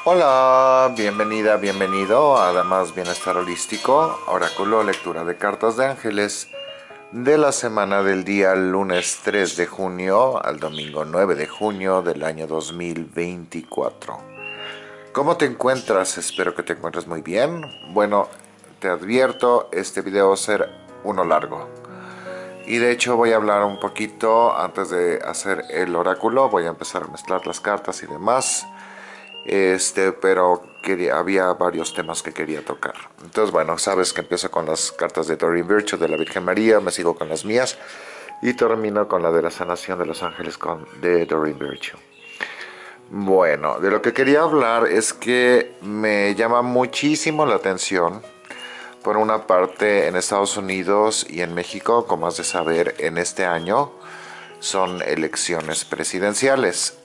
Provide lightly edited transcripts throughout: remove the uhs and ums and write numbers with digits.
Hola, bienvenida, bienvenido a Además Bienestar Holístico, oráculo, lectura de cartas de ángeles de la semana del día lunes 3 de junio al domingo 9 de junio del año 2024. ¿Cómo te encuentras? Espero que te encuentres muy bien. Bueno, te advierto, este video va a ser uno largo. Y de hecho voy a hablar un poquito antes de hacer el oráculo, voy a empezar a mezclar las cartas y demás. Pero había varios temas que quería tocar. Entonces, bueno, sabes que empiezo con las cartas de Doreen Virtue de la Virgen María, me sigo con las mías y termino con la de la sanación de los ángeles de Doreen Virtue. Bueno, de lo que quería hablar es que me llama muchísimo la atención, por una parte, en Estados Unidos y en México, como has de saber, en este año son elecciones presidenciales.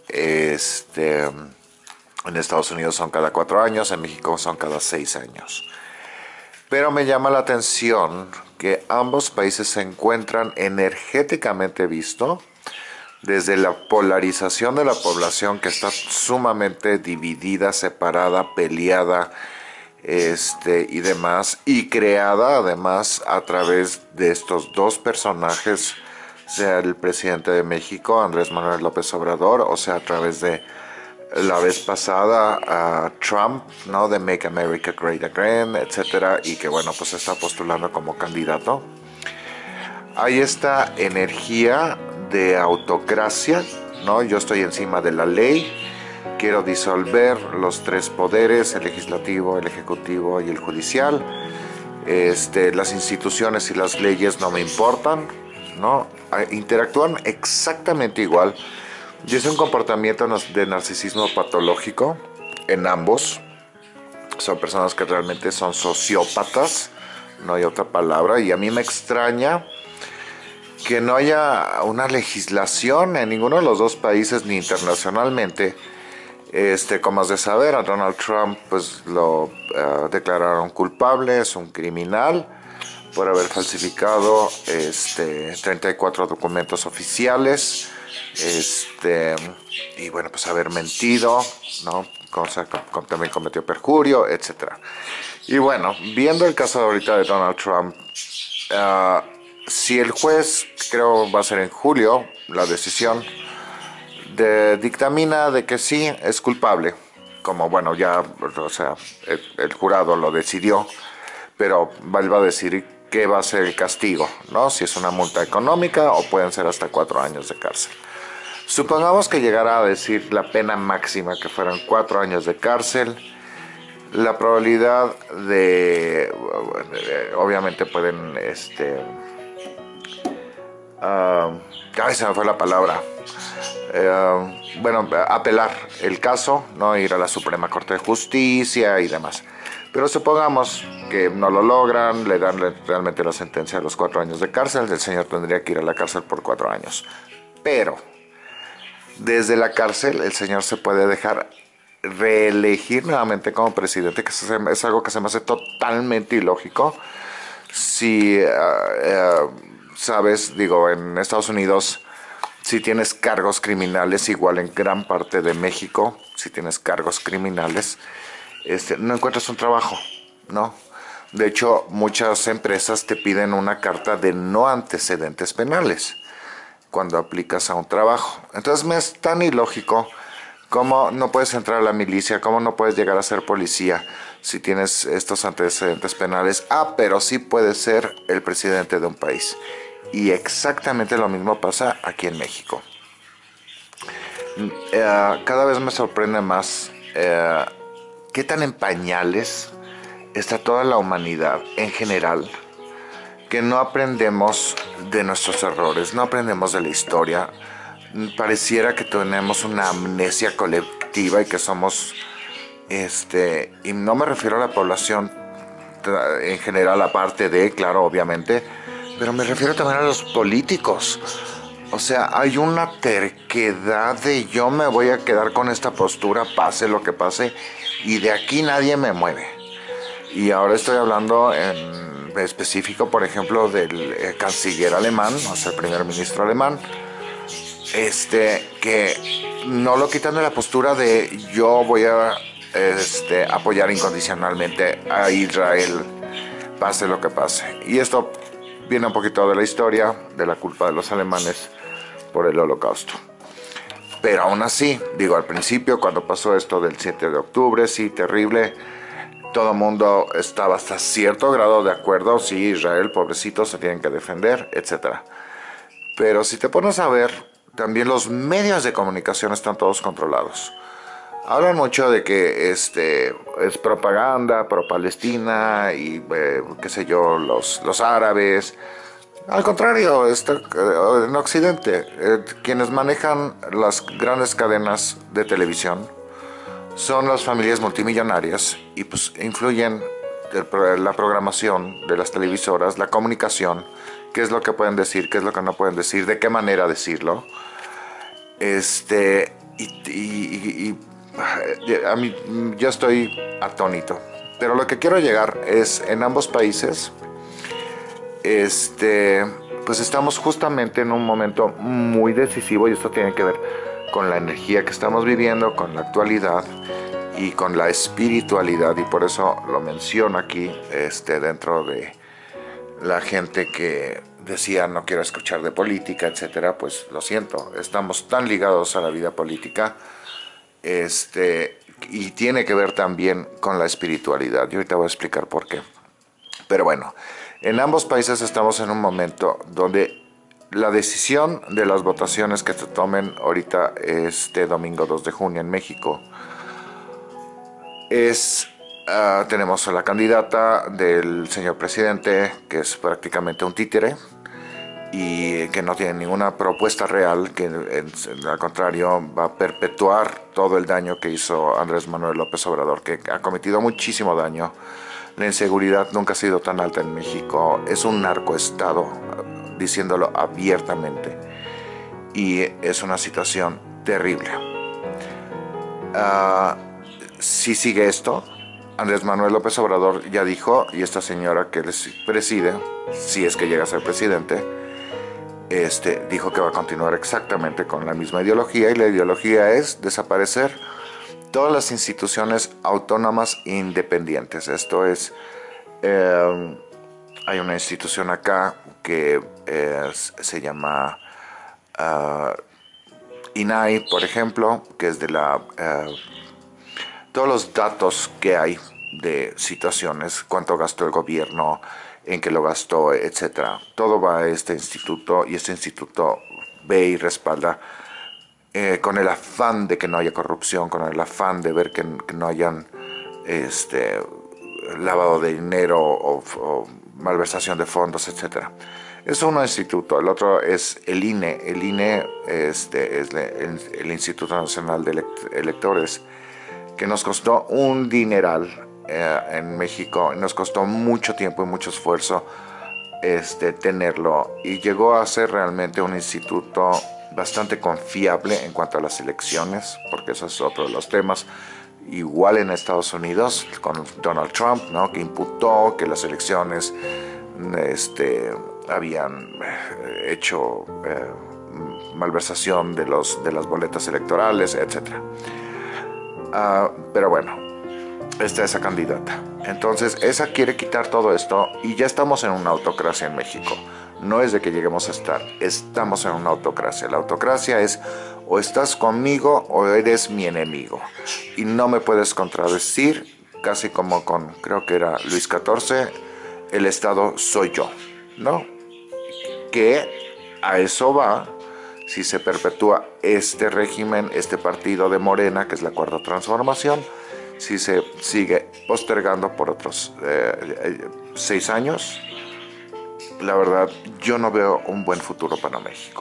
En Estados Unidos son cada 4 años, en México son cada 6 años. Pero me llama la atención que ambos países se encuentran energéticamente visto desde la polarización de la población, que está sumamente dividida, separada, peleada, y demás, y creada además a través de estos dos personajes, sea el presidente de México, Andrés Manuel López Obrador, o sea a través de la vez pasada a Trump, ¿no? De Make America Great Again, etcétera, y que bueno, pues está postulando como candidato. Hay esta energía de autocracia, ¿no? Yo estoy encima de la ley, quiero disolver los tres poderes, el legislativo, el ejecutivo y el judicial. Las instituciones y las leyes no me importan, ¿no? Interactúan exactamente igual. Y es un comportamiento de narcisismo patológico en ambos. Son personas que realmente son sociópatas, no hay otra palabra. Y a mí me extraña que no haya una legislación en ninguno de los dos países ni internacionalmente. Como has de saber, a Donald Trump pues lo declararon culpable, es un criminal por haber falsificado 34 documentos oficiales, y bueno, pues haber mentido, ¿no? También cometió perjurio, etcétera. Y bueno, viendo el caso de ahorita de Donald Trump, si el juez, creo va a ser en julio, la decisión dictamina de que sí es culpable, como bueno, ya, o sea, el jurado lo decidió, pero él va a decir qué va a ser el castigo, ¿no? Si es una multa económica o pueden ser hasta 4 años de cárcel. Supongamos que llegara a decir la pena máxima, que fueran 4 años de cárcel. La probabilidad de, obviamente pueden, ay, se me fue la palabra. Bueno, apelar el caso, no ir a la Suprema Corte de Justicia y demás. Pero supongamos que no lo logran, le dan realmente la sentencia a los 4 años de cárcel, el señor tendría que ir a la cárcel por 4 años. Pero desde la cárcel el señor se puede dejar reelegir nuevamente como presidente, que es algo que se me hace totalmente ilógico. Si sabes, digo, en Estados Unidos, si tienes cargos criminales, igual en gran parte de México, si tienes cargos criminales, no encuentras un trabajo, ¿no? De hecho, muchas empresas te piden una carta de no antecedentes penales cuando aplicas a un trabajo. Entonces me es tan ilógico. ¿Cómo no puedes entrar a la milicia? ¿Cómo no puedes llegar a ser policía si tienes estos antecedentes penales? Pero sí puedes ser el presidente de un país. Y exactamente lo mismo pasa aquí en México. Cada vez me sorprende más qué tan en pañales está toda la humanidad en general, que no aprendemos de nuestros errores, no aprendemos de la historia. Pareciera que tenemos una amnesia colectiva y que somos, y no me refiero a la población en general, aparte de, claro, obviamente, pero me refiero también a los políticos. O sea, hay una terquedad de yo me voy a quedar con esta postura, pase lo que pase, y de aquí nadie me mueve. Y ahora estoy hablando en específico, por ejemplo, del canciller alemán, o sea, el primer ministro alemán, que no lo quitan de la postura de yo voy a apoyar incondicionalmente a Israel, pase lo que pase. Y esto viene un poquito de la historia, de la culpa de los alemanes por el Holocausto. Pero aún así, digo, al principio, cuando pasó esto del 7 de octubre, sí, terrible, todo el mundo estaba hasta cierto grado de acuerdo, sí, Israel, pobrecito, se tienen que defender, etc. Pero si te pones a ver, también los medios de comunicación están todos controlados. Hablan mucho de que es propaganda pro-Palestina y qué sé yo, los árabes. Al contrario, en Occidente, quienes manejan las grandes cadenas de televisión son las familias multimillonarias y pues influyen la programación de las televisoras, la comunicación, qué es lo que pueden decir, qué es lo que no pueden decir, de qué manera decirlo. A mí, yo estoy atónito. Pero lo que quiero llegar es, en ambos países, pues estamos justamente en un momento muy decisivo y esto tiene que ver con la energía que estamos viviendo, con la actualidad y con la espiritualidad, y por eso lo menciono aquí, dentro de la gente que decía no quiero escuchar de política, etcétera. Pues lo siento, estamos tan ligados a la vida política, y tiene que ver también con la espiritualidad. Yo ahorita voy a explicar por qué. Pero bueno, en ambos países estamos en un momento donde la decisión de las votaciones que se tomen ahorita este domingo 2 de junio en México es, tenemos a la candidata del señor presidente, que es prácticamente un títere y que no tiene ninguna propuesta real, que al contrario va a perpetuar todo el daño que hizo Andrés Manuel López Obrador, que ha cometido muchísimo daño. La inseguridad nunca ha sido tan alta en México, es un narcoestado, diciéndolo abiertamente, y es una situación terrible. Si sigue esto, Andrés Manuel López Obrador ya dijo, y esta señora que les preside, si es que llega a ser presidente, dijo que va a continuar exactamente con la misma ideología, y la ideología es desaparecer todas las instituciones autónomas e independientes. Esto es, hay una institución acá que se llama INAI, por ejemplo, que es de todos los datos que hay de situaciones, cuánto gastó el gobierno, en qué lo gastó, etcétera. Todo va a este instituto, y este instituto ve y respalda, con el afán de que no haya corrupción, con el afán de ver que no hayan lavado de dinero o malversación de fondos, etcétera. Es un instituto. El otro es el INE. El INE es el Instituto Nacional de Electores, que nos costó un dineral en México. Nos costó mucho tiempo y mucho esfuerzo tenerlo, y llegó a ser realmente un instituto bastante confiable en cuanto a las elecciones, porque eso es otro de los temas. Igual en Estados Unidos con Donald Trump, ¿no?, que imputó que las elecciones habían hecho malversación de las boletas electorales, etcétera. Pero bueno, está esa candidata. Entonces, esa quiere quitar todo esto, y ya estamos en una autocracia en México. No es de que lleguemos a estar, estamos en una autocracia. La autocracia es o estás conmigo o eres mi enemigo. Y no me puedes contradecir, casi como con, creo que era Luis XIV, el Estado soy yo, ¿no? Que a eso va si se perpetúa este régimen, este partido de Morena, que es la Cuarta Transformación, si se sigue postergando por otros 6 años. La verdad, yo no veo un buen futuro para México.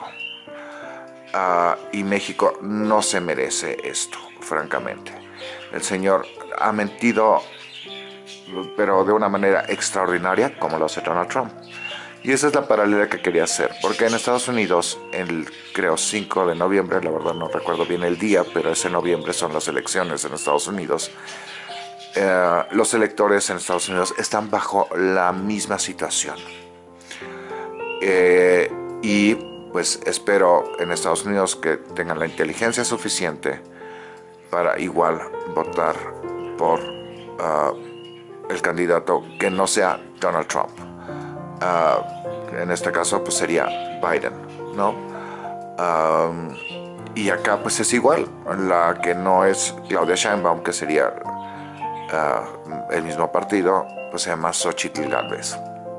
Y México no se merece esto, francamente. El señor ha mentido, pero de una manera extraordinaria, como lo hace Donald Trump. Y esa es la paralela que quería hacer, porque en Estados Unidos, creo 5 de noviembre, la verdad no recuerdo bien el día, pero ese noviembre son las elecciones en Estados Unidos. Los electores en Estados Unidos están bajo la misma situación. Y pues espero en Estados Unidos que tengan la inteligencia suficiente para igual votar por el candidato que no sea Donald Trump. En este caso pues sería Biden, ¿no? Y acá pues es igual, la que no es Claudia Sheinbaum, que sería el mismo partido, pues se llama Xochitl Gálvez.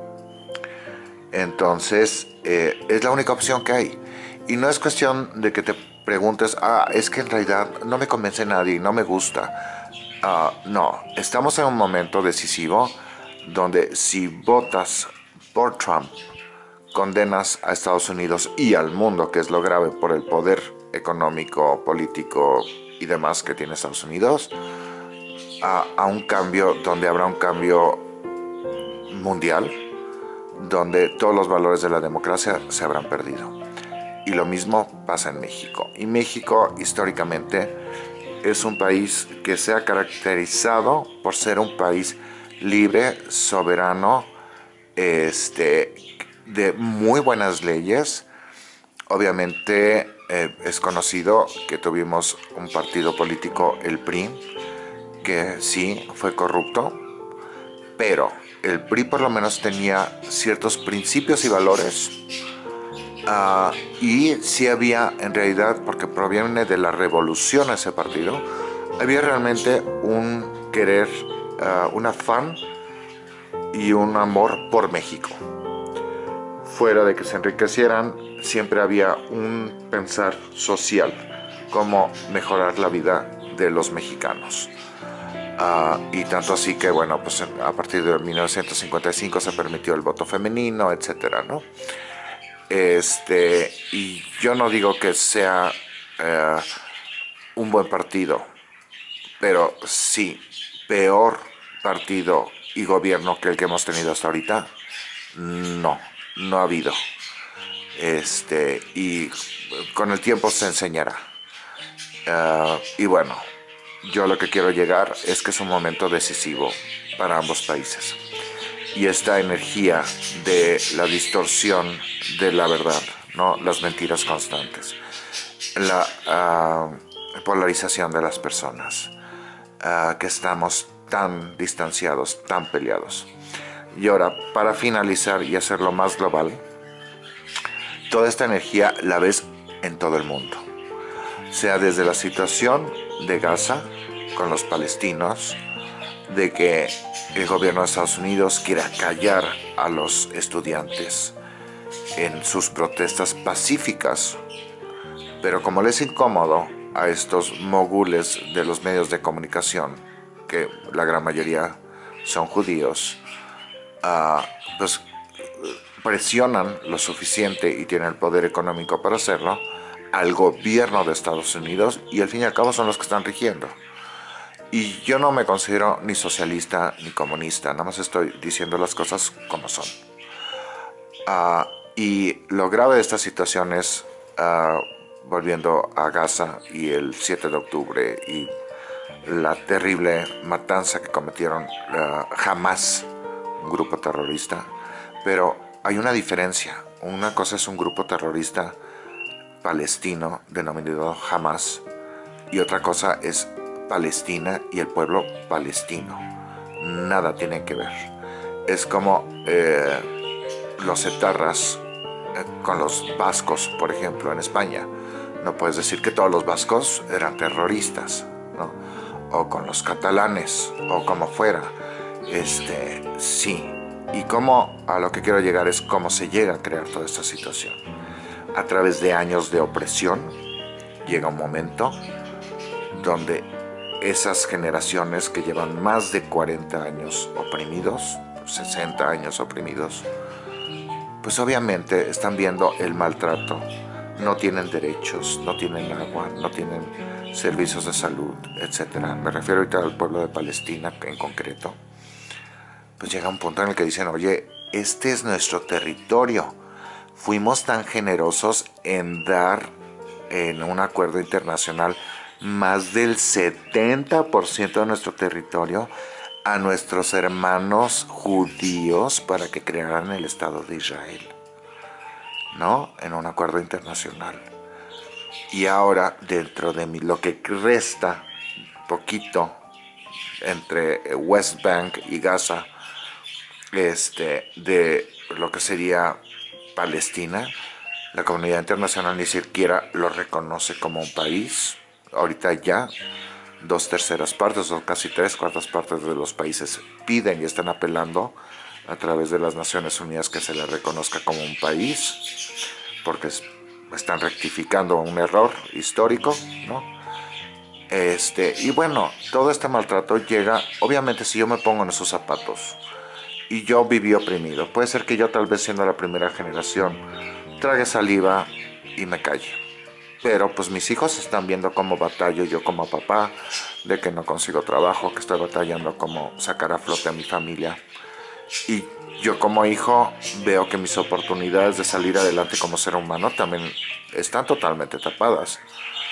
Entonces es la única opción que hay. Y no es cuestión de que te preguntes, es que en realidad no me convence nadie, no me gusta. No, estamos en un momento decisivo donde si votas por Trump, condenas a Estados Unidos y al mundo, que es lo grave, por el poder económico, político y demás que tiene Estados Unidos, a un cambio donde habrá un cambio mundial, donde todos los valores de la democracia se habrán perdido. Y lo mismo pasa en México. Y México históricamente es un país que se ha caracterizado por ser un país libre, soberano, de muy buenas leyes. Obviamente es conocido que tuvimos un partido político, el PRI, que sí fue corrupto, pero el PRI por lo menos tenía ciertos principios y valores. Y sí había, en realidad, porque proviene de la revolución ese partido, había realmente un querer, un afán y un amor por México. Fuera de que se enriquecieran, siempre había un pensar social, cómo mejorar la vida de los mexicanos. Y tanto así que, bueno, pues a partir de 1955 se permitió el voto femenino, etcétera, ¿no? Y yo no digo que sea un buen partido, pero sí, peor partido y gobierno que el que hemos tenido hasta ahorita, no ha habido. Y con el tiempo se enseñará. Y bueno, yo lo que quiero llegar es que es un momento decisivo para ambos países. Y esta energía de la distorsión de la verdad, ¿no? Las mentiras constantes, la polarización de las personas, que estamos tan distanciados, tan peleados. Y ahora, para finalizar y hacerlo más global, toda esta energía la ves en todo el mundo. Sea desde la situación de Gaza con los palestinos, de que el gobierno de Estados Unidos quiera callar a los estudiantes en sus protestas pacíficas, pero como les es incómodo a estos mogules de los medios de comunicación, que la gran mayoría son judíos, pues presionan lo suficiente y tienen el poder económico para hacerlo al gobierno de Estados Unidos, y al fin y al cabo son los que están rigiendo. Y yo no me considero ni socialista ni comunista, nada más estoy diciendo las cosas como son. Y lo grave de esta situación es, volviendo a Gaza y el 7 de octubre y la terrible matanza que cometieron Hamas, un grupo terrorista, pero hay una diferencia. Una cosa es un grupo terrorista palestino denominado Hamas, y otra cosa es Palestina y el pueblo palestino. Nada tienen que ver. Es como los etarras con los vascos, por ejemplo, en España. No puedes decir que todos los vascos eran terroristas, ¿no? O con los catalanes, o como fuera. Sí. Y cómo, a lo que quiero llegar es cómo se llega a crear toda esta situación. A través de años de opresión, llega un momento donde esas generaciones que llevan más de 40 años oprimidos, 60 años oprimidos, pues obviamente están viendo el maltrato. No tienen derechos, no tienen agua, no tienen servicios de salud, etc. Me refiero ahorita al pueblo de Palestina en concreto. Pues llega un punto en el que dicen, oye, este es nuestro territorio. Fuimos tan generosos en dar en un acuerdo internacional más del 70% de nuestro territorio a nuestros hermanos judíos para que crearan el Estado de Israel, ¿no? En un acuerdo internacional. Y ahora, dentro de lo que resta, poquito entre West Bank y Gaza, de lo que sería Palestina. La comunidad internacional ni siquiera lo reconoce como un país. Ahorita ya 2/3 o casi 3/4 de los países piden y están apelando a través de las Naciones Unidas que se le reconozca como un país, porque están rectificando un error histórico, ¿no? Y bueno, todo este maltrato llega, obviamente si yo me pongo en esos zapatos y yo viví oprimido, puede ser que yo tal vez siendo la primera generación trague saliva y me calle. Pero pues mis hijos están viendo cómo batallo yo como papá, de que no consigo trabajo, que estoy batallando cómo sacar a flote a mi familia. Y yo como hijo veo que mis oportunidades de salir adelante como ser humano también están totalmente tapadas.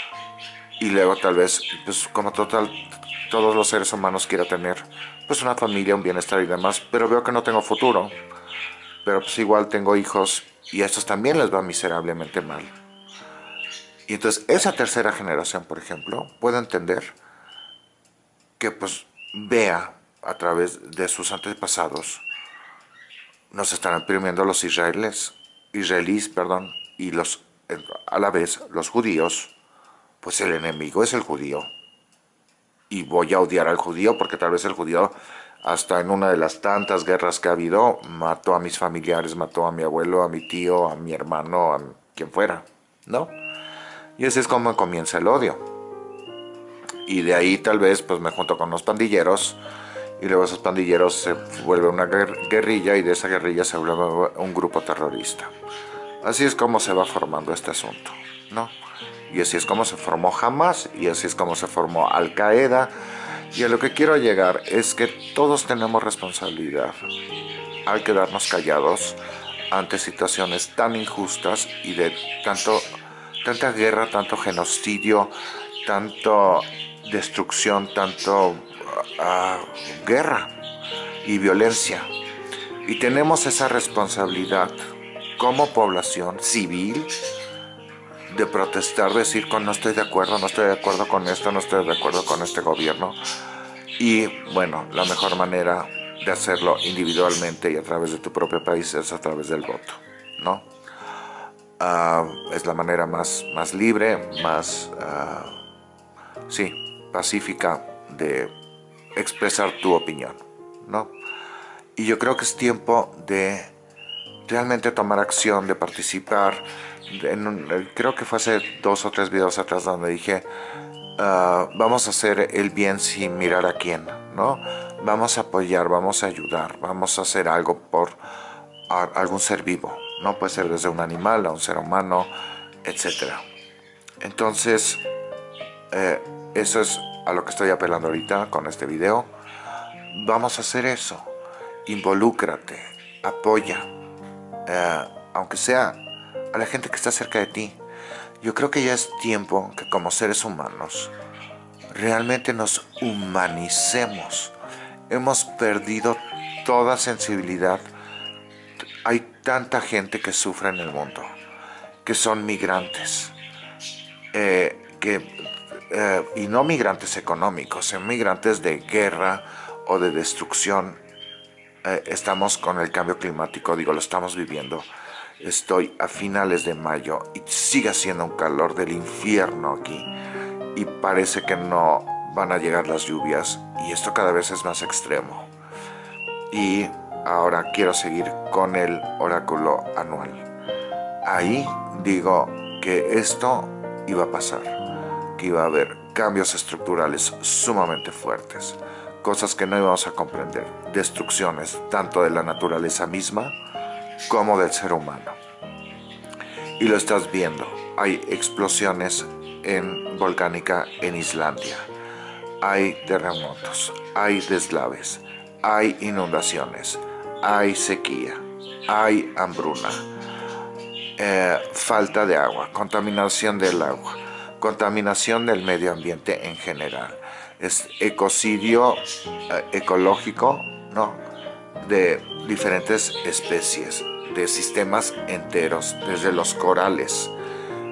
Y luego tal vez, pues como todos los seres humanos quiera tener pues una familia, un bienestar y demás, pero veo que no tengo futuro. Pero pues igual tengo hijos y a estos también les va miserablemente mal. Y entonces esa tercera generación, por ejemplo, puede entender que pues vea a través de sus antepasados, nos están oprimiendo los israelíes, perdón, y a la vez los judíos, pues el enemigo es el judío. Y voy a odiar al judío porque tal vez el judío, hasta en una de las tantas guerras que ha habido, mató a mis familiares, mató a mi abuelo, a mi tío, a mi hermano, a quien fuera, ¿no? Y así es como comienza el odio. Y de ahí tal vez pues me junto con los pandilleros y luego esos pandilleros se vuelve una guerrilla y de esa guerrilla se vuelve un grupo terrorista. Así es como se va formando este asunto, ¿no? Y así es como se formó Hamas y así es como se formó Al Qaeda. Y a lo que quiero llegar es que todos tenemos responsabilidad al quedarnos callados ante situaciones tan injustas y de tanta guerra, tanto genocidio, tanto destrucción, tanto guerra y violencia. Y tenemos esa responsabilidad como población civil de protestar, decir no estoy de acuerdo, no estoy de acuerdo con esto, no estoy de acuerdo con este gobierno. Y bueno, la mejor manera de hacerlo individualmente y a través de tu propio país es a través del voto, ¿no? Es la manera más libre, más, sí, pacífica de expresar tu opinión, ¿no? Y yo creo que es tiempo de realmente tomar acción, de participar. Creo que fue hace 2 o 3 videos atrás donde dije, vamos a hacer el bien sin mirar a quién, ¿no? Vamos a apoyar, vamos a ayudar, vamos a hacer algo por algún ser vivo, ¿no? Puede ser desde un animal a un ser humano, etc. Entonces, eso es a lo que estoy apelando ahorita con este video. Vamos a hacer eso. Involúcrate, apoya, aunque sea a la gente que está cerca de ti. Yo creo que ya es tiempo que como seres humanos realmente nos humanicemos. Hemos perdido toda sensibilidad. Hay tanta gente que sufre en el mundo, que son migrantes, y no migrantes económicos, son migrantes de guerra o de destrucción. Estamos con el cambio climático, lo estamos viviendo. Estoy a finales de mayo y sigue haciendo un calor del infierno aquí. Y parece que no van a llegar las lluvias y esto cada vez es más extremo. Y ahora quiero seguir con el oráculo anual. Ahí digo que esto iba a pasar, que iba a haber cambios estructurales sumamente fuertes, cosas que no íbamos a comprender, destrucciones tanto de la naturaleza misma como del ser humano. Y lo estás viendo, hay explosiones volcánica en Islandia, hay terremotos, hay deslaves, hay inundaciones, hay sequía, hay hambruna, falta de agua, contaminación del agua, contaminación del medio ambiente en general. Es ecocidio ecológico, ¿no? De diferentes especies, de sistemas enteros, desde los corales,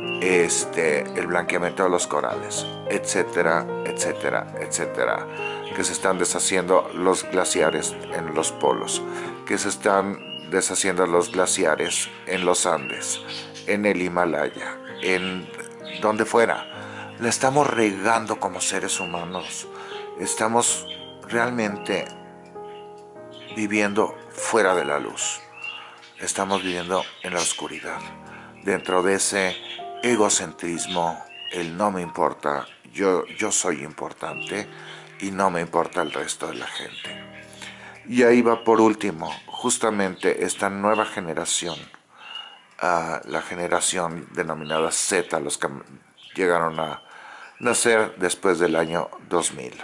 el blanqueamiento de los corales, etcétera, etcétera, etcétera. que se están deshaciendo los glaciares en los polos, que se están deshaciendo los glaciares en los Andes, en el Himalaya, en donde fuera. La estamos regando como seres humanos. Estamos realmente viviendo fuera de la luz. Estamos viviendo en la oscuridad, dentro de ese egocentrismo, el no me importa, yo soy importante y no me importa el resto de la gente. Y ahí va por último, justamente esta nueva generación, la generación denominada Z, los que llegaron a nacer después del año 2000.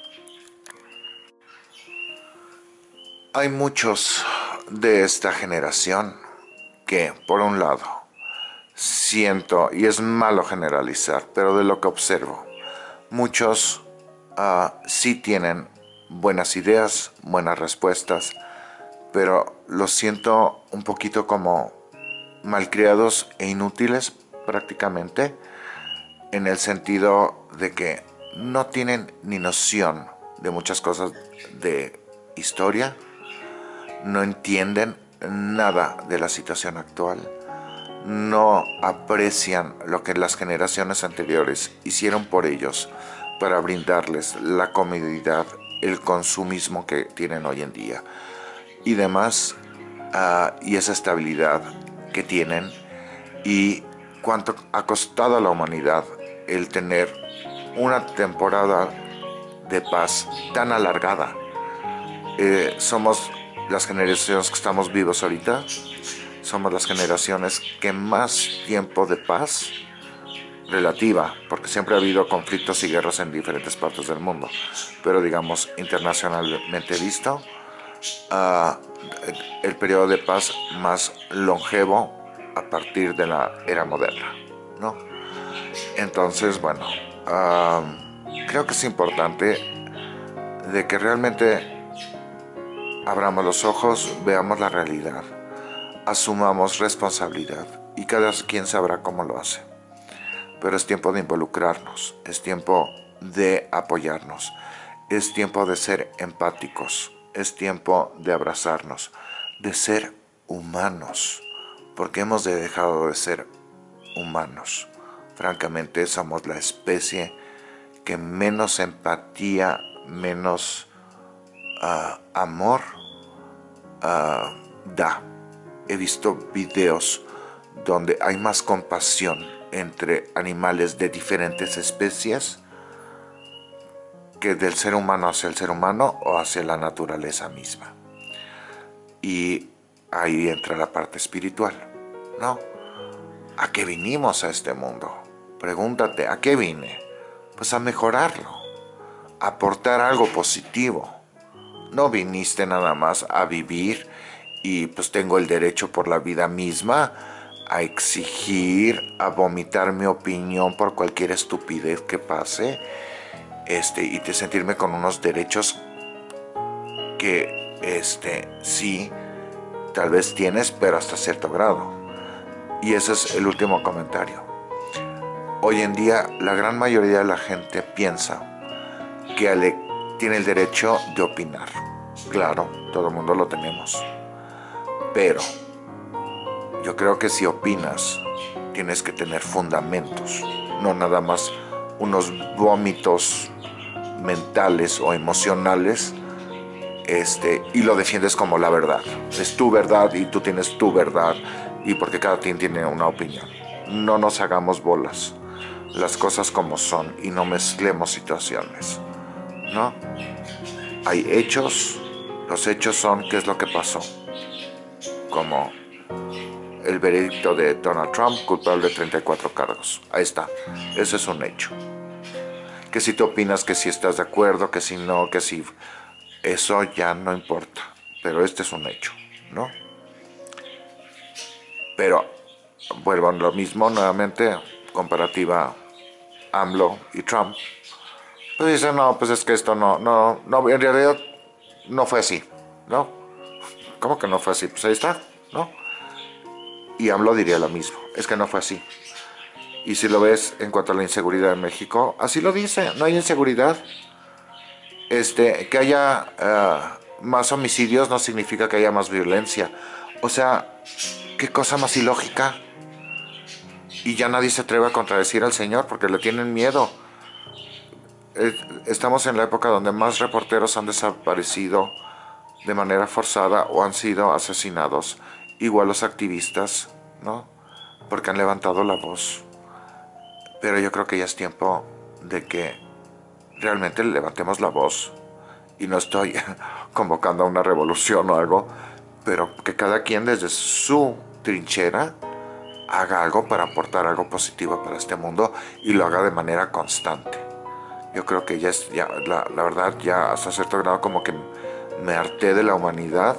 Hay muchos de esta generación que, por un lado, siento, y es malo generalizar, pero de lo que observo, muchos sí tienen buenas ideas, buenas respuestas, pero los siento un poquito como malcriados e inútiles prácticamente, en el sentido de que no tienen ni noción de muchas cosas de historia, no entienden nada de la situación actual, no aprecian lo que las generaciones anteriores hicieron por ellos para brindarles la comodidad, el consumismo que tienen hoy en día y demás, y esa estabilidad que tienen, y cuánto ha costado a la humanidad el tener una temporada de paz tan alargada. Somos las generaciones que estamos vivos ahorita, somos las generaciones que más tiempo de paz relativa, porque siempre ha habido conflictos y guerras en diferentes partes del mundo, pero digamos internacionalmente visto, el periodo de paz más longevo a partir de la era moderna, ¿no? Entonces, bueno, creo que es importante de que realmente abramos los ojos, veamos la realidad, asumamos responsabilidad y cada quien sabrá cómo lo hace. Pero es tiempo de involucrarnos, es tiempo de apoyarnos, es tiempo de ser empáticos, es tiempo de abrazarnos, de ser humanos, porque hemos dejado de ser humanos. Francamente, somos la especie que menos empatía, menos amor da. He visto videos donde hay más compasión entre animales de diferentes especies que del ser humano hacia el ser humano o hacia la naturaleza misma. Y ahí entra la parte espiritual, ¿no? ¿A qué vinimos a este mundo? Pregúntate, ¿a qué vine? Pues a mejorarlo, a aportar algo positivo. No viniste nada más a vivir y pues tengo el derecho por la vida misma a exigir, a vomitar mi opinión por cualquier estupidez que pase, y de sentirme con unos derechos que sí, tal vez tienes, pero hasta cierto grado. Y ese es el último comentario. Hoy en día la gran mayoría de la gente piensa que tiene el derecho de opinar. Claro, todo el mundo lo tenemos. Pero yo creo que si opinas, tienes que tener fundamentos, no nada más unos vómitos mentales o emocionales, y lo defiendes como la verdad. Es tu verdad y tú tienes tu verdad, y porque cada quien tiene una opinión. No nos hagamos bolas, las cosas como son, y no mezclemos situaciones, ¿no? Hay hechos, los hechos son qué es lo que pasó, como el veredicto de Donald Trump, culpable de 34 cargos. Ahí está, ese es un hecho. Que si tú opinas, que si estás de acuerdo, que si no, que si... Eso ya no importa, pero este es un hecho, ¿no? Pero vuelvo a lo mismo nuevamente, comparativa AMLO y Trump. Pues dicen, no, pues es que esto no, en realidad no fue así, ¿no? ¿Cómo que no fue así? Pues ahí está, ¿no? Y AMLO diría lo mismo, es que no fue así. Y si lo ves en cuanto a la inseguridad en México, así lo dice, no hay inseguridad. Que haya más homicidios no significa que haya más violencia. O sea, qué cosa más ilógica. Y ya nadie se atreve a contradecir al Señor porque le tienen miedo. Estamos en la época donde más reporteros han desaparecido de manera forzada o han sido asesinados. Igual los activistas, ¿no? Porque han levantado la voz. Pero yo creo que ya es tiempo de que realmente levantemos la voz. Y no estoy convocando a una revolución o algo, pero que cada quien desde su trinchera haga algo para aportar algo positivo para este mundo y lo haga de manera constante. Yo creo que la verdad, ya hasta cierto grado como que me harté de la humanidad.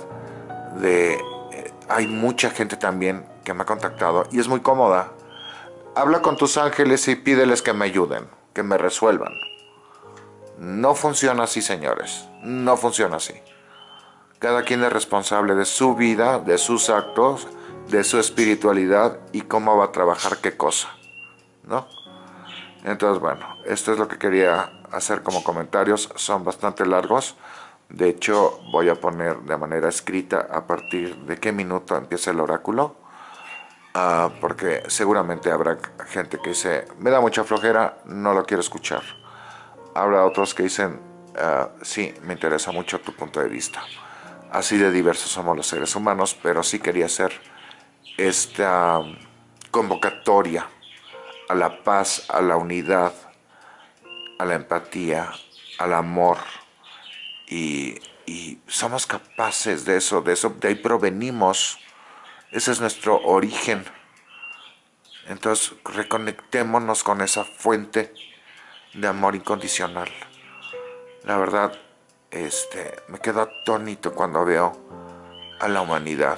Hay mucha gente también que me ha contactado y es muy cómoda. Habla con tus ángeles y pídeles que me ayuden, que me resuelvan. No funciona así, señores. No funciona así. Cada quien es responsable de su vida, de sus actos, de su espiritualidad y cómo va a trabajar qué cosa, ¿no? Entonces, bueno, esto es lo que quería hacer como comentarios. Son bastante largos. De hecho, voy a poner de manera escrita a partir de qué minuto empieza el oráculo. Porque seguramente habrá gente que dice, me da mucha flojera, no lo quiero escuchar. Habrá otros que dicen, sí, me interesa mucho tu punto de vista. Así de diversos somos los seres humanos, pero sí quería hacer esta convocatoria a la paz, a la unidad, a la empatía, al amor. Y somos capaces de eso, de ahí provenimos. Ese es nuestro origen. Entonces reconectémonos con esa fuente de amor incondicional. La verdad, me quedo atónito cuando veo a la humanidad,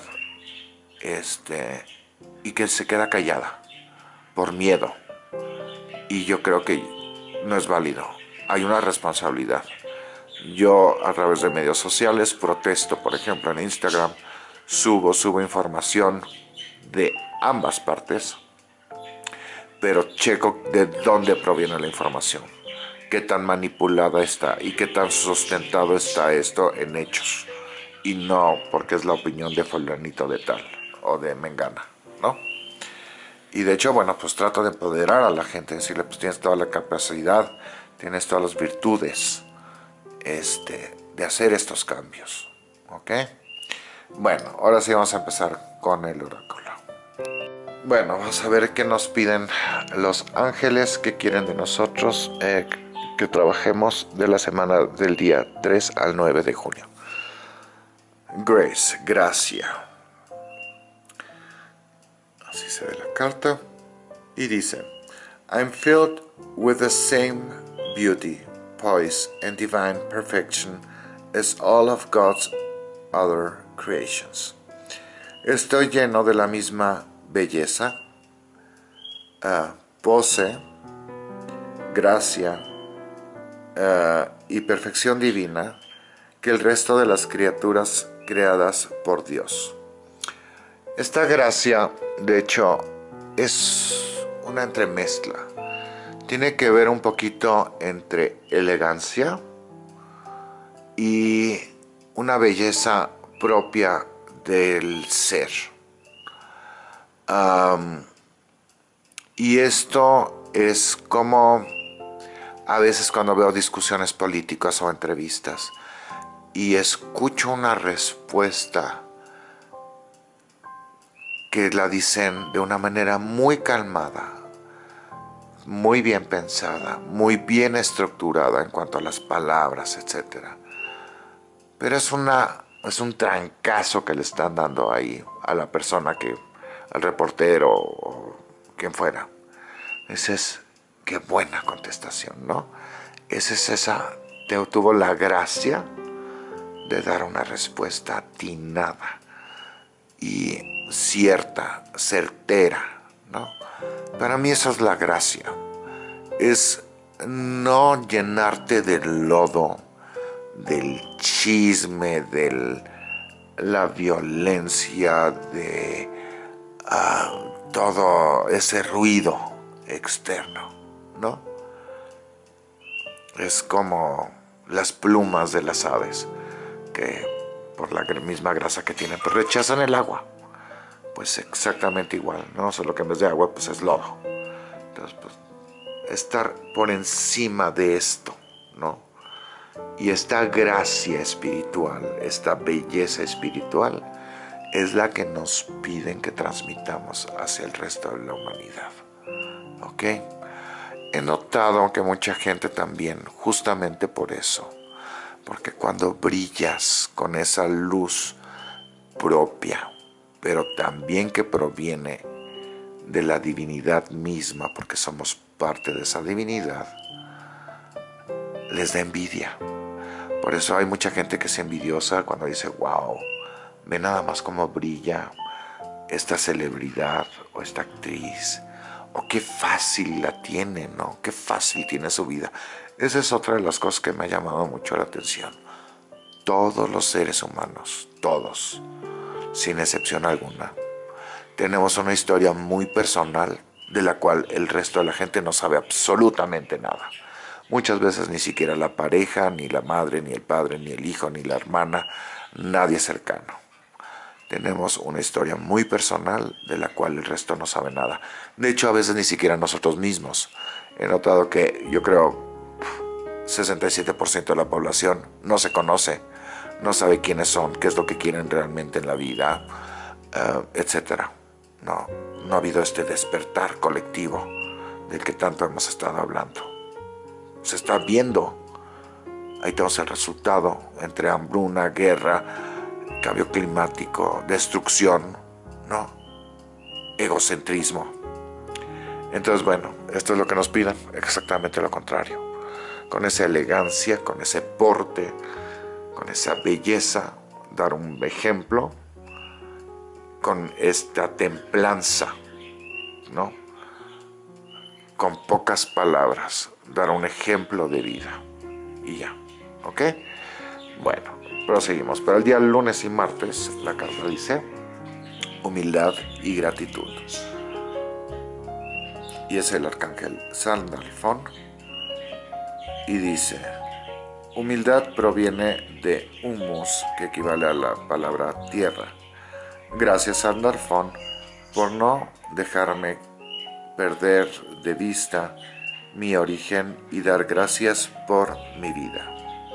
y que se queda callada por miedo. Y yo creo que no es válido. Hay una responsabilidad. Yo a través de medios sociales protesto, por ejemplo en Instagram, subo información de ambas partes, pero checo de dónde proviene la información, qué tan manipulada está y qué tan sustentado está esto en hechos, y no porque es la opinión de fulanito de tal o de mengana, ¿no? Y de hecho, bueno, pues trato de empoderar a la gente, decirle, pues tienes toda la capacidad, tienes todas las virtudes, de hacer estos cambios, ¿ok? Bueno, ahora sí vamos a empezar con el oráculo. Bueno, vamos a ver qué nos piden los ángeles, que quieren de nosotros, que trabajemos de la semana del día 3 al 9 de junio. Grace, gracia. Así se ve la carta. Y dice, I'm filled with the same beauty, poise, and divine perfection as all of God's other creations. Estoy lleno de la misma belleza, pose, gracia y perfección divina que el resto de las criaturas creadas por Dios. Esta gracia, de hecho, es una entremezcla. Tiene que ver un poquito entre elegancia y una belleza propia del ser. Y esto es como a veces cuando veo discusiones políticas o entrevistas y escucho una respuesta que la dicen de una manera muy calmada, muy bien pensada, muy bien estructurada en cuanto a las palabras, etc. Pero es un trancazo que le están dando ahí a la persona al reportero o quien fuera. Qué buena contestación, ¿no? Tuvo la gracia de dar una respuesta atinada y cierta, certera, ¿no? Para mí eso es la gracia. Es no llenarte del lodo, del chisme, de la violencia, de todo ese ruido externo, ¿no? Es como las plumas de las aves, que por la misma grasa que tienen, pues rechazan el agua. Pues exactamente igual, ¿no? Solo que en vez de agua, pues es lodo. Entonces, pues, estar por encima de esto, ¿no? Y esta gracia espiritual, esta belleza espiritual, es la que nos piden que transmitamos hacia el resto de la humanidad. ¿Ok? He notado que mucha gente también, justamente por eso, porque cuando brillas con esa luz propia, pero también que proviene de la divinidad misma, porque somos parte de esa divinidad, les da envidia. Por eso hay mucha gente que es envidiosa cuando dice, wow, ve nada más cómo brilla esta celebridad o esta actriz, o qué fácil la tiene, ¿no? Qué fácil tiene su vida. Esa es otra de las cosas que me ha llamado mucho la atención. Todos los seres humanos, todos, sin excepción alguna, tenemos una historia muy personal de la cual el resto de la gente no sabe absolutamente nada. Muchas veces ni siquiera la pareja, ni la madre, ni el padre, ni el hijo, ni la hermana, nadie cercano. Tenemos una historia muy personal de la cual el resto no sabe nada. De hecho, a veces ni siquiera nosotros mismos. He notado que yo creo 67% de la población no se conoce, no sabe quiénes son, qué es lo que quieren realmente en la vida, etcétera. No ha habido este despertar colectivo del que tanto hemos estado hablando. Se está viendo. Ahí tenemos el resultado entre hambruna, guerra, cambio climático, destrucción, ¿no? Egocentrismo. Entonces, bueno, esto es lo que nos piden, exactamente lo contrario. Con esa elegancia, con ese porte, con esa belleza, dar un ejemplo, con esta templanza, ¿no? Con pocas palabras, dar un ejemplo de vida. Y ya, ¿ok? Bueno, proseguimos. Para el día lunes y martes, la carta dice humildad y gratitud. Y es el arcángel Sandalfón. Y dice, humildad proviene de humus, que equivale a la palabra tierra. Gracias, Sandalfón, por no dejarme perder de vista mi origen y dar gracias por mi vida.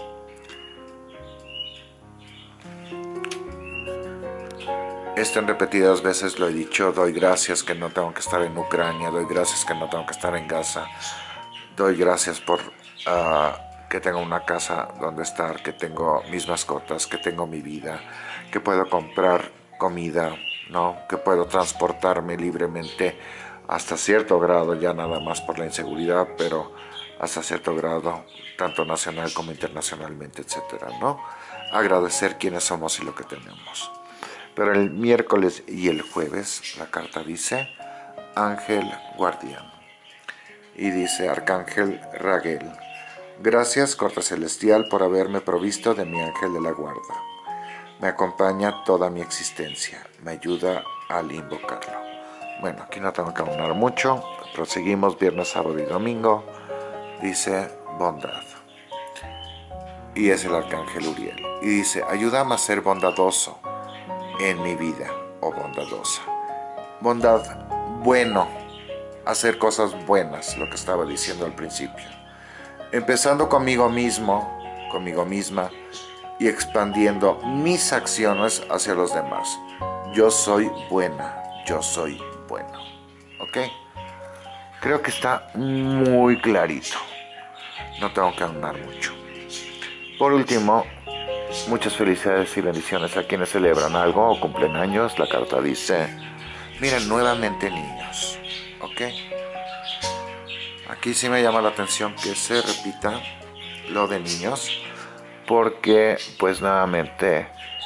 Esto en repetidas veces lo he dicho, doy gracias que no tengo que estar en Ucrania, doy gracias que no tengo que estar en Gaza, doy gracias por que tengo una casa donde estar, que tengo mis mascotas, que tengo mi vida, que puedo comprar comida, ¿no? Que puedo transportarme libremente hasta cierto grado, ya nada más por la inseguridad, pero hasta cierto grado, tanto nacional como internacionalmente, etcétera, ¿no? Agradecer quiénes somos y lo que tenemos. Pero el miércoles y el jueves la carta dice Ángel Guardián y dice Arcángel Raguel, gracias corte celestial por haberme provisto de mi ángel de la guarda. Me acompaña toda mi existencia, me ayuda al invocarlo. Bueno, aquí no tengo que abonar mucho, proseguimos viernes, sábado y domingo, dice bondad. Y es el Arcángel Uriel. Y dice, ayúdame a ser bondadoso en mi vida, o bondadosa. Bondad, bueno, hacer cosas buenas, lo que estaba diciendo al principio. Empezando conmigo mismo, conmigo misma, y expandiendo mis acciones hacia los demás. Yo soy buena, yo soy bueno. ¿Ok? Creo que está muy clarito. No tengo que ahondar mucho. Por último, muchas felicidades y bendiciones a quienes celebran algo o cumplen años. La carta dice, miren, nuevamente niños, ¿ok? Aquí sí me llama la atención que se repita lo de niños, porque pues nuevamente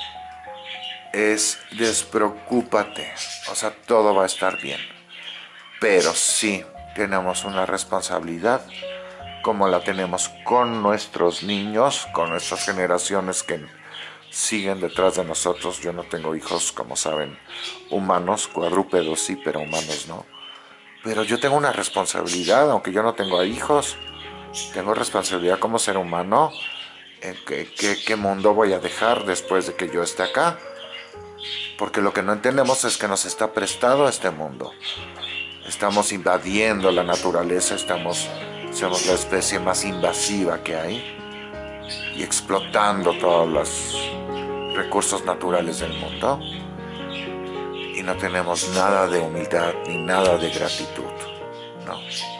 es despreocúpate, o sea, todo va a estar bien. Pero sí tenemos una responsabilidad como la tenemos con nuestros niños, con nuestras generaciones que siguen detrás de nosotros. Yo no tengo hijos, como saben, humanos, cuadrúpedos sí, pero humanos no. Pero yo tengo una responsabilidad, aunque yo no tengo hijos, tengo responsabilidad como ser humano ¿Qué mundo voy a dejar después de que yo esté acá? Porque lo que no entendemos es que nos está prestado este mundo. Estamos invadiendo la naturaleza, somos la especie más invasiva que hay y explotando todos los recursos naturales del mundo. Y no tenemos nada de humildad ni nada de gratitud, ¿no?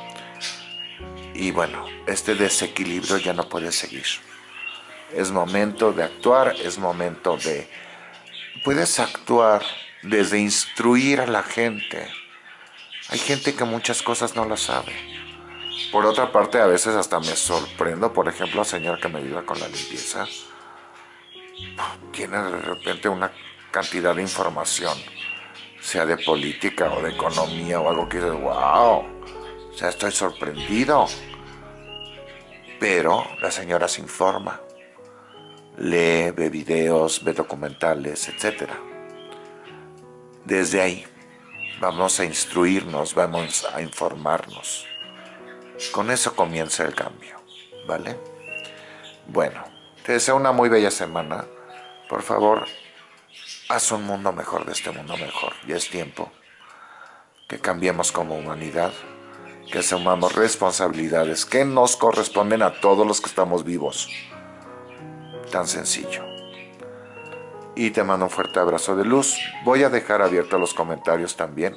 Y bueno, este desequilibrio ya no puede seguir. Es momento de actuar, es momento de... Puedes actuar desde instruir a la gente. Hay gente que muchas cosas no las sabe. Por otra parte, a veces hasta me sorprendo, por ejemplo, el señor que me ayuda con la limpieza. Tiene de repente una cantidad de información, sea de política o de economía o algo que dices, wow, o sea, estoy sorprendido. Pero la señora se informa, lee, ve videos, ve documentales, etc. Desde ahí vamos a instruirnos, vamos a informarnos. Con eso comienza el cambio, ¿vale? Bueno, te deseo una muy bella semana. Por favor, haz un mundo mejor de este mundo mejor. Ya es tiempo que cambiemos como humanidad, que asumamos responsabilidades que nos corresponden a todos los que estamos vivos. Tan sencillo. Y te mando un fuerte abrazo de luz. Voy a dejar abiertos los comentarios también,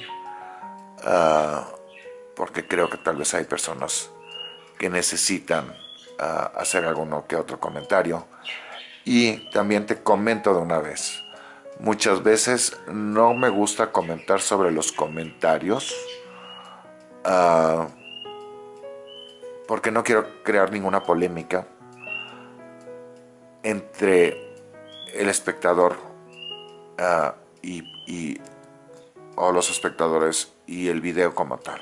porque creo que tal vez hay personas que necesitan hacer alguno que otro comentario. Y también te comento de una vez, muchas veces no me gusta comentar sobre los comentarios, porque no quiero crear ninguna polémica entre el espectador o los espectadores y el video como tal.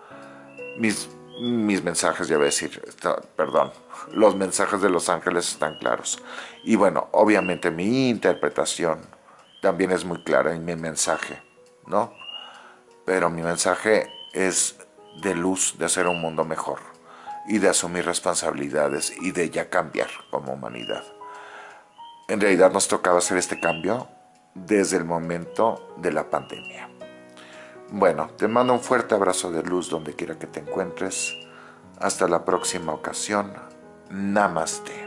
Mis mensajes, ya voy a decir, perdón, los mensajes de los ángeles están claros. Y bueno, obviamente mi interpretación también es muy clara en mi mensaje, ¿no? Pero mi mensaje es de luz, de hacer un mundo mejor y de asumir responsabilidades y de ya cambiar como humanidad. En realidad nos tocaba hacer este cambio desde el momento de la pandemia. Bueno, te mando un fuerte abrazo de luz donde quiera que te encuentres. Hasta la próxima ocasión. Namaste.